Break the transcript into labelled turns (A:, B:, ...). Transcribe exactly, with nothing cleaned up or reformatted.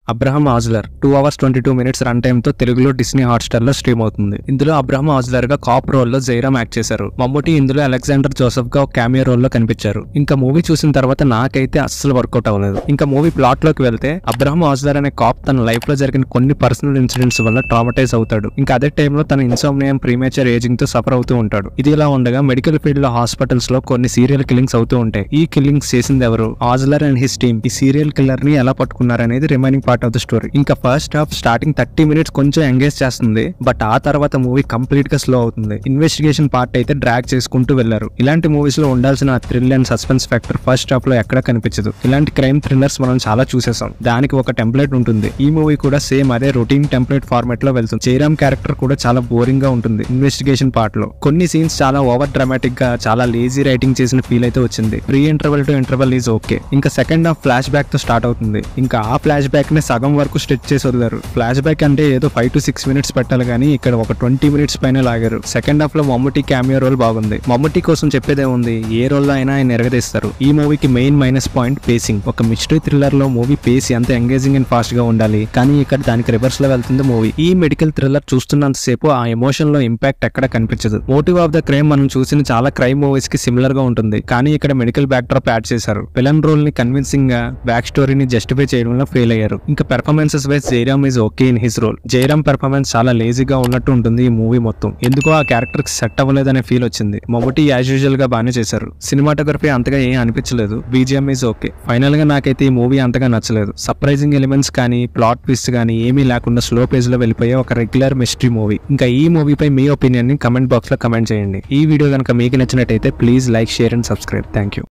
A: Abraham Ozler two hours twenty two minutes run time తో తెలుగులో Disney Hotstar లో stream అవుతుంది. ఇందులో అబ్రహం ఆజ్లర్ గా కాప్ రోల్ లో జైరామ్ యాక్ట్ చేశారు. మమ్ముటి ఇందులో అలెగ్జాండర్ జోసెఫ్ గా ఒక క్యామియో రోల్ లో కనిపించారు. ఇంకా మూవీ చూసిన తర్వాత నాకైతే అస్సలు వర్కౌట్ అవ్వలేదు. ఇంకా మూవీ ప్లాట్ లోకి వెళ్తే అబ్రహం ఆజ్లర్ అనే కాప్ తన లైఫ్ లో జరిగిన కొన్ని పర్సనల్ ఇన్సిడెంట్స్ వల్ల ట్రామటైజ్ అవుతాడు. ఇంకా అదే టైంలో తన ఇన్సోమ్నియం ప్రీమేచర్ ఏజింగ్ తో సఫర్ అవుతూ ఉంటాడు. ఇది ఇలా ఉండగా మెడికల్ ఫీల్డ్ లో హాస్పిటల్స్ లో కొన్ని సీరియల్ కిల్లింగ్స్ అవుతూ ఉంటాయి. ఈ కిల్లింగ్స్ చేసింది ఎవరు? ఆజ్లర్ అండ్ హిస్ టీమ్ ఈ సీరియల్ కిల్లర్ ని ఎలా పట్టుకున్నారు అనేది remaining part of the story. ఇంకా first half starting thirty minutes కొంచెం ఎంగేజ్ చేస్తుంది. బట్ ఆ తర్వాత మూవీ కంప్లీట్ గా స్లో అవుతుంది. ఇన్వెస్టిగేషన్ పార్ట్ అయితే డ్రాగ్ చేసుకుంటూ వెళ్లారు. ఇలాంటి మూవీస్ లో ఉండాల్సిన thrill and suspense factor first half లో ఎక్కడ కనిపించదు. ఇలాంటి క్రైమ్ థ్రిల్లర్స్ మనం చాలా చూసేసాం. దానికి ఒక టెంప్లెట్ ఉంటుంది. ఈ మూవీ కూడా సేమ్ అదే రొటీన్ టెంప్లెట్ ఫార్మాట్ లో వెళ్తుంది. జయరామ్ క్యారెక్టర్ కూడా చాలా బోరింగ్ గా ఉంటుంది. ఇన్వెస్టిగేషన్ పార్ట్ లో కొన్ని సీన్స్ చాలా ఓవర్ డ్రామాటిక్ గా, చాలా లేజీ రైటింగ్ చేసిన ఫీల్ అయితే వచ్చింది. Pre interval to interval is okay. ఇంకా సెకండ్ హాఫ్ ఫ్లాష్ బ్యాక్ తో స్టార్ట్ అవుతుంది. ఇంకా ఆ ఫ్లాష్ బ్యాక్ ని సగం వరకు స్ట్రెచ్ చేసి వదిలారు. ఫ్లాష్ బ్యాక్ అంటే ఏదో ఫైవ్ టు సిక్స్ మినిట్స్ పెట్టాలి కానీ ఇక్కడ ఒక ట్వంటీ మినిట్స్ పైన లాగారు. సెకండ్ హాఫ్ లో మమ్ముటి క్యామియో రోల్ బాగుంది. మమ్ముటి కోసం చెప్పేదే ఉంది, ఏ రోల్ లో అయినా ఆయన ఎరగదీస్తారు. ఈ మూవీకి మెయిన్ మైనస్ పాయింట్ పేసింగ్. ఒక మిస్టరీ థ్రిల్లర్ లో మూవీ పేస్ ఎంత ఎంగేజింగ్ అండ్ ఫాస్ట్ గా ఉండాలి, కానీ ఇక్కడ దానికి రివర్స్ లో వెళ్తుంది మూవీ. ఈ మెడికల్ థ్రిల్లర్ చూస్తున్నంత సేపు ఆ ఎమోషన్ లో ఇంపాక్ట్ ఎక్కడ కనిపించదు. మోటివ్ ఆఫ్ ద క్రైమ్ మనం చూసిన చాలా క్రైమ్ మూవీస్ కి సిమిలర్ గా ఉంటుంది, కానీ ఇక్కడ మెడికల్ బ్యాక్ డ్రాప్ యాడ్ చేశారు. విలన్ రోల్ ని కన్విన్సింగ్ గా, బ్యాక్ స్టోరీని జస్టిఫై చేయడంలో ఫెయిల్ అయ్యారు. ఇంకా performances wise Jayaram is okay in his role. Jayaram performance చాలా లేజీగా ఉన్నట్టు ఉంటుంది ఈ మూవీ మొత్తం. ఎందుకో ఆ క్యారెక్టర్ కి సెట్ అవ్వలేదనే ఫీల్ వచ్చింది. మమ్ముటి యాజ్ యూజువల్ గా బానే చేశారు. సినిమాటోగ్రఫీ అంతగా ఏం అనిపించలేదు. BGM is okay. ఫైనల్ గా నాకైతే ఈ మూవీ అంతగా నచ్చలేదు. సర్ప్రైజింగ్ ఎలిమెంట్స్ కానీ, ప్లాట్ ట్విస్ట్ కానీ ఏమీ లేకుండా స్లో పేజ్ లో వెళ్ళిపోయే ఒక రెగ్యులర్ మిస్టరీ మూవీ. ఇంకా ఈ మూవీపై మీ ఒపీనియన్ ని కమెంట్ బాక్స్ లో కమెంట్ చేయండి. ఈ వీడియో కనుక మీకు నచ్చినట్టయితే please like, share and subscribe. Thank you.